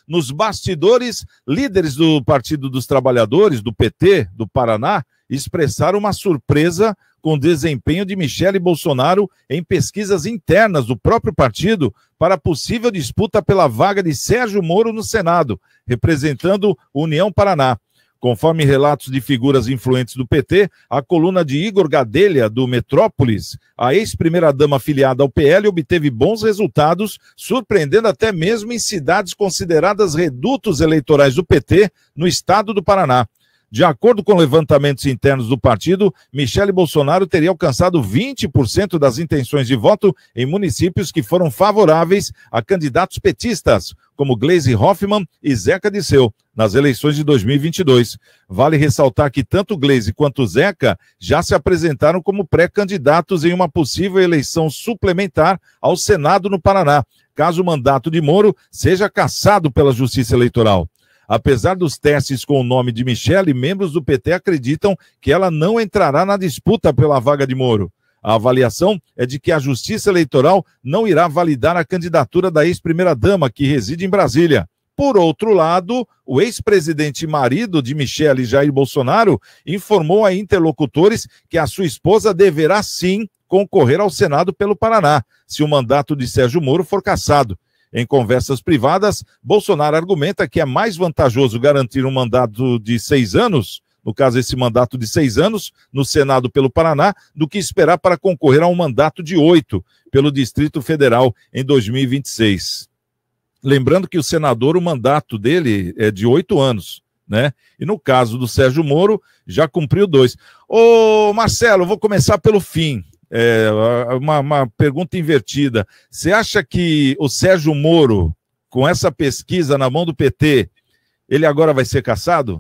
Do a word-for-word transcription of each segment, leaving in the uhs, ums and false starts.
nos bastidores, líderes do Partido dos Trabalhadores, do P T, do Paraná, expressaram uma surpresa com o desempenho de Michele Bolsonaro em pesquisas internas do próprio partido para possível disputa pela vaga de Sérgio Moro no Senado, representando União Paraná. Conforme relatos de figuras influentes do P T, a coluna de Igor Gadelha, do Metrópolis, a ex-primeira-dama afiliada ao P L, obteve bons resultados, surpreendendo até mesmo em cidades consideradas redutos eleitorais do P T no estado do Paraná. De acordo com levantamentos internos do partido, Michele Bolsonaro teria alcançado vinte por cento das intenções de voto em municípios que foram favoráveis a candidatos petistas, como Gleisi Hoffmann e Zeca Disseu, nas eleições de dois mil e vinte e dois. Vale ressaltar que tanto Gleisi quanto Zeca já se apresentaram como pré-candidatos em uma possível eleição suplementar ao Senado no Paraná, caso o mandato de Moro seja cassado pela Justiça Eleitoral. Apesar dos testes com o nome de Michele, membros do P T acreditam que ela não entrará na disputa pela vaga de Moro. A avaliação é de que a Justiça Eleitoral não irá validar a candidatura da ex-primeira-dama, que reside em Brasília. Por outro lado, o ex-presidente marido de Michele, Jair Bolsonaro, informou a interlocutores que a sua esposa deverá sim concorrer ao Senado pelo Paraná, se o mandato de Sérgio Moro for cassado. Em conversas privadas, Bolsonaro argumenta que é mais vantajoso garantir um mandato de seis anos, no caso esse mandato de seis anos, no Senado pelo Paraná, do que esperar para concorrer a um mandato de oito pelo Distrito Federal em dois mil e vinte e seis. Lembrando que o senador, o mandato dele é de oito anos, né? E no caso do Sérgio Moro, já cumpriu dois. Ô, Marcelo, vou começar pelo fim. É, uma, uma pergunta invertida. Você acha que o Sérgio Moro, com essa pesquisa na mão do P T, ele agora vai ser cassado?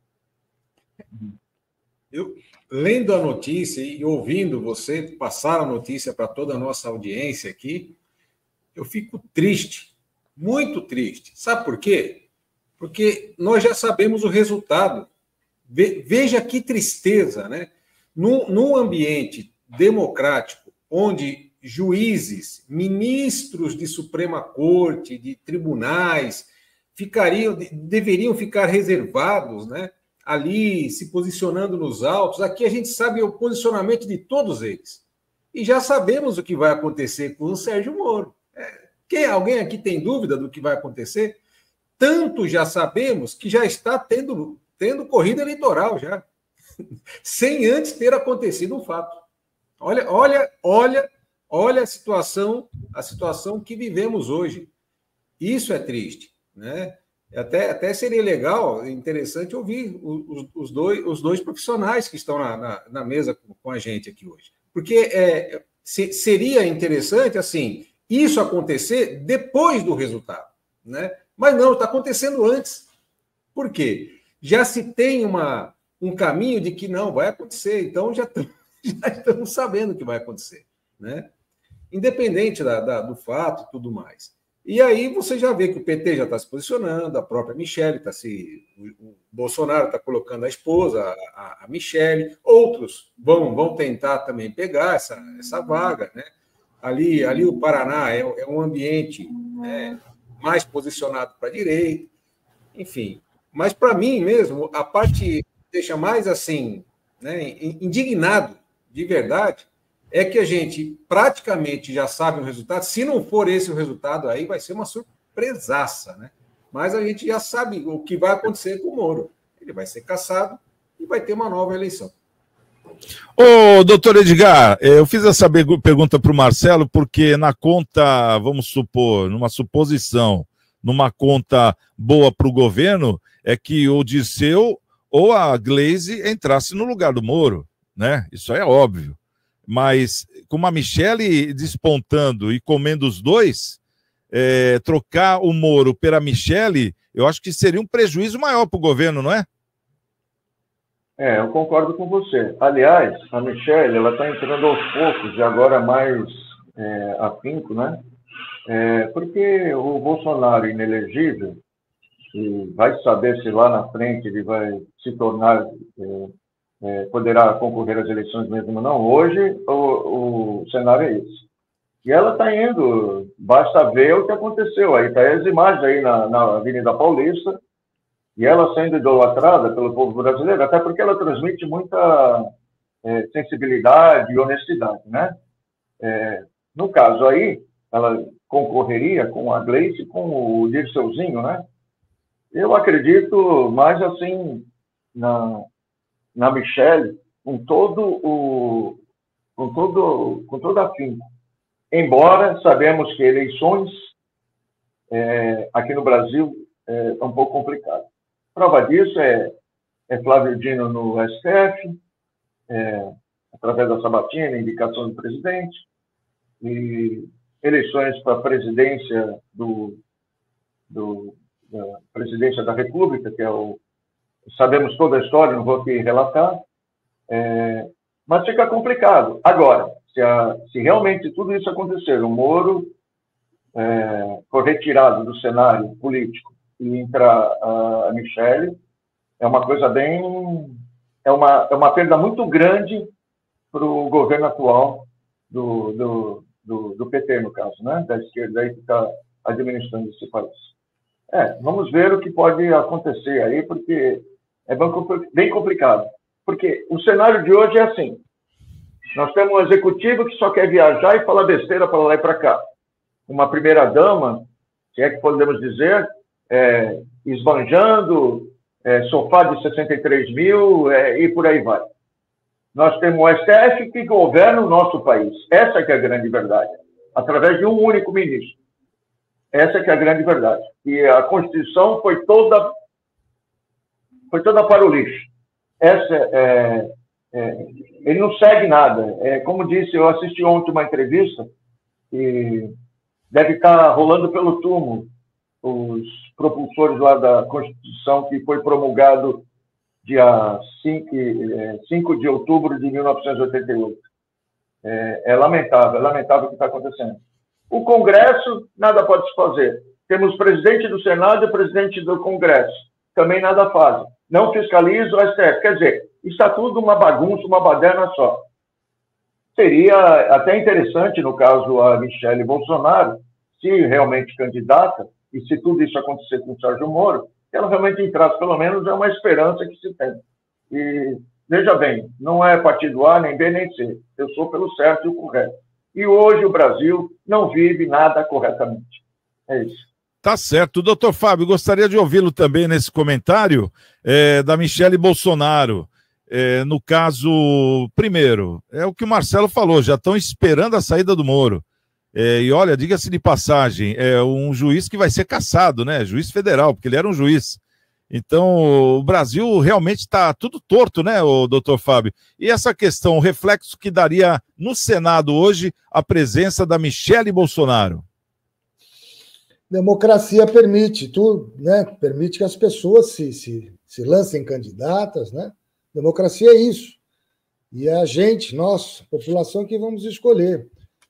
Eu, lendo a notícia e ouvindo você passar a notícia para toda a nossa audiência aqui, eu fico triste, muito triste. Sabe por quê? Porque nós já sabemos o resultado. Ve, veja que tristeza, né? Num, num ambiente democrático, onde juízes, ministros de Suprema Corte, de tribunais, ficariam, deveriam ficar reservados, né, ali se posicionando nos autos. Aqui a gente sabe o posicionamento de todos eles. E já sabemos o que vai acontecer com o Sérgio Moro. É, quem, alguém aqui tem dúvida do que vai acontecer? Tanto já sabemos que já está tendo, tendo corrida eleitoral já, sem antes ter acontecido um fato. Olha, olha, olha, olha a situação, a situação que vivemos hoje. Isso é triste, né? Até, até seria legal, interessante ouvir os, os, dois, os dois profissionais que estão na, na, na mesa com, com a gente aqui hoje. Porque é, se, seria interessante, assim, isso acontecer depois do resultado, né? Mas não, está acontecendo antes. Por quê? Já se tem uma, um caminho de que não vai acontecer, então já estamos já estamos sabendo o que vai acontecer, né? Independente da, da, do fato e tudo mais. E aí você já vê que o P T já está se posicionando, a própria Michele está se... O Bolsonaro está colocando a esposa, a, a Michele, outros vão, vão tentar também pegar essa, essa vaga, né? Ali, ali o Paraná é, é um ambiente, né, mais posicionado para a direita, enfim. Mas para mim mesmo, a parte que deixa mais assim, né, indignado de verdade, é que a gente praticamente já sabe o resultado. Se não for esse o resultado, aí vai ser uma surpresaça, né? Mas a gente já sabe o que vai acontecer com o Moro. Ele vai ser cassado e vai ter uma nova eleição. Ô, doutor Edgar, eu fiz essa pergunta para o Marcelo porque na conta, vamos supor, numa suposição, numa conta boa para o governo, é que o Disseu ou a Gleisi entrasse no lugar do Moro, né? Isso é óbvio. Mas com a Michele despontando e comendo os dois, é, trocar o Moro pela Michele, eu acho que seria um prejuízo maior para o governo, não é? É, eu concordo com você. Aliás, a Michele, ela está entrando aos poucos, e agora mais é, afinco, né? É, porque o Bolsonaro inelegível, e vai saber se lá na frente ele vai se tornar... É, É, poderá concorrer às eleições mesmo ou não. Hoje, o, o cenário é esse. E ela está indo, basta ver o que aconteceu. Aí está as imagens aí na, na Avenida Paulista, e ela sendo idolatrada pelo povo brasileiro, até porque ela transmite muita é, sensibilidade e honestidade, né? É, no caso aí, ela concorreria com a Gleice e com o Dirceuzinho, né? Eu acredito mais assim na, na Michelle, com todo o com todo com todo afinco. Embora sabemos que eleições é, aqui no Brasil é, é um pouco complicado. Prova disso é, é Flávio Dino no S T F, é, através da sabatina, indicação do presidente, e eleições para a presidência do, do da presidência da República, que é o sabemos toda a história, não vou aqui relatar, é, mas fica complicado. Agora, se, a, se realmente tudo isso acontecer, o Moro é, for retirado do cenário político e entrar a, a Michelle, é uma coisa bem... é uma, é uma perda muito grande para o governo atual do, do, do, do P T, no caso, né? Da esquerda aí que está administrando esse país. É, vamos ver o que pode acontecer aí, porque é bem complicado. Porque o cenário de hoje é assim, nós temos um executivo que só quer viajar e falar besteira para lá e para cá. Uma primeira-dama, se é que podemos dizer, é, esbanjando, é, sofá de sessenta e três mil é, e por aí vai. Nós temos o S T F que governa o nosso país. Essa que é a grande verdade. Através de um único ministro. Essa que é a grande verdade. E a Constituição foi toda, foi toda para o lixo. Essa é... É, ele não segue nada. É, como disse, eu assisti ontem uma entrevista e deve estar rolando pelo túmulo os propulsores lá da Constituição, que foi promulgado dia cinco de outubro de mil novecentos e oitenta e oito. É, é lamentável, é lamentável o que está acontecendo. O Congresso, nada pode se fazer. Temos presidente do Senado e presidente do Congresso. Também nada fazem. Não fiscaliza o S T F. Quer dizer, está tudo uma bagunça, uma baderna só. Seria até interessante, no caso, a Michelle Bolsonaro, se realmente candidata, e se tudo isso acontecer com o Sérgio Moro, ela realmente entrasse, pelo menos é uma esperança que se tem. E, veja bem, não é partido A, nem B, nem C. Eu sou pelo certo e o correto. E hoje o Brasil não vive nada corretamente. É isso. Tá certo. Doutor Fábio, gostaria de ouvi-lo também nesse comentário é, da Michelle Bolsonaro. É, no caso, primeiro, é o que o Marcelo falou, já estão esperando a saída do Moro. É, e olha, diga-se de passagem, é um juiz que vai ser cassado, né? Juiz federal, porque ele era um juiz. Então, o Brasil realmente está tudo torto, né, o doutor Fábio? E essa questão, o reflexo que daria no Senado hoje a presença da Michelle Bolsonaro? Democracia permite, tudo, né? Permite que as pessoas se, se, se lancem candidatas, né? Democracia é isso. E é a gente, nós, a população, que vamos escolher.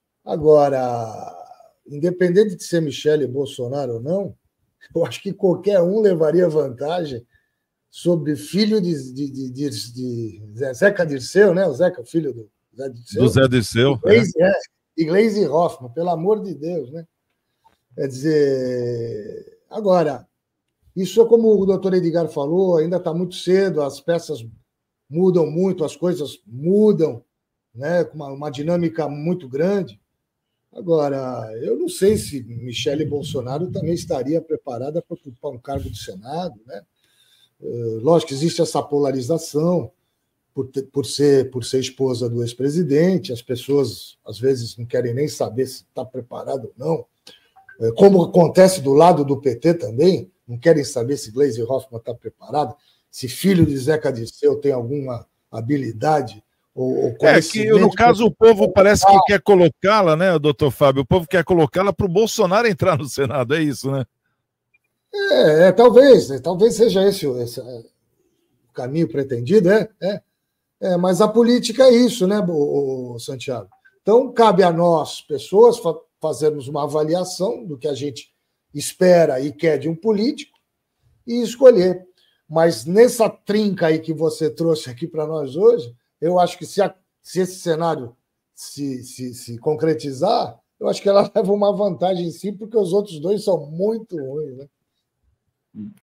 Agora, independente de ser Michelle Bolsonaro ou não, eu acho que qualquer um levaria vantagem sobre filho de, de, de, de, de Zeca Dirceu, né? O Zeca, filho do Zé Dirceu. Do Zé Dirceu. Gleisi, é. E Gleisi Hoffmann, pelo amor de Deus, né? Quer dizer, agora, isso é como o doutor Edgar falou, ainda está muito cedo, as peças mudam muito, as coisas mudam, né? Com uma, uma dinâmica muito grande. Agora, eu não sei se Michelle Bolsonaro também estaria preparada para ocupar um cargo do Senado, né? Lógico que existe essa polarização por, ter, por, ser, por ser esposa do ex-presidente, as pessoas às vezes não querem nem saber se está preparado ou não. Como acontece do lado do P T também, não querem saber se Gleisi Hoffmann está preparado, se filho de Zeca Dirceu tem alguma habilidade. Ou, ou é que, no caso, o povo parece que quer colocá-la, né, doutor Fábio? O povo quer colocá-la para o Bolsonaro entrar no Senado, é isso, né? É, é talvez, talvez seja esse, esse o caminho pretendido, é, é, é. Mas a política é isso, né, o, o Santiago? Então, cabe a nós, pessoas, fa fazermos uma avaliação do que a gente espera e quer de um político e escolher. Mas nessa trinca aí que você trouxe aqui para nós hoje, eu acho que se, a, se esse cenário se, se, se concretizar, eu acho que ela leva uma vantagem sim, porque os outros dois são muito ruins, né?